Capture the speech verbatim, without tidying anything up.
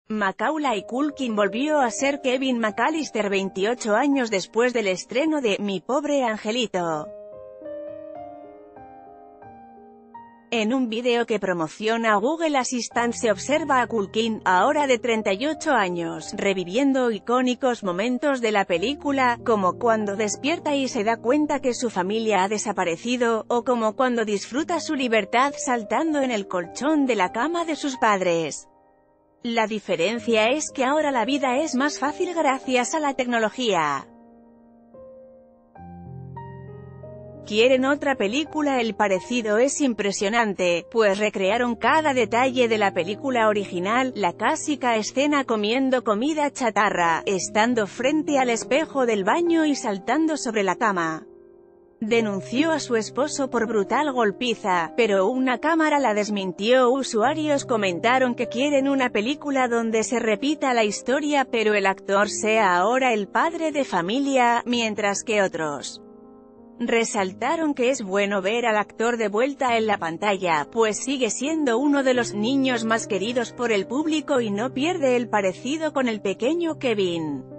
Macaulay Culkin volvió a ser Kevin McAllister veintiocho años después del estreno de Mi pobre angelito. En un vídeo que promociona Google Assistant se observa a Culkin, ahora de treinta y ocho años, reviviendo icónicos momentos de la película, como cuando despierta y se da cuenta que su familia ha desaparecido, o como cuando disfruta su libertad saltando en el colchón de la cama de sus padres. La diferencia es que ahora la vida es más fácil gracias a la tecnología. ¿Quieren otra película? El parecido es impresionante, pues recrearon cada detalle de la película original, la clásica escena comiendo comida chatarra, estando frente al espejo del baño y saltando sobre la cama. Denunció a su esposo por brutal golpiza, pero una cámara la desmintió. Usuarios comentaron que quieren una película donde se repita la historia pero el actor sea ahora el padre de familia, mientras que otros resaltaron que es bueno ver al actor de vuelta en la pantalla, pues sigue siendo uno de los niños más queridos por el público y no pierde el parecido con el pequeño Kevin.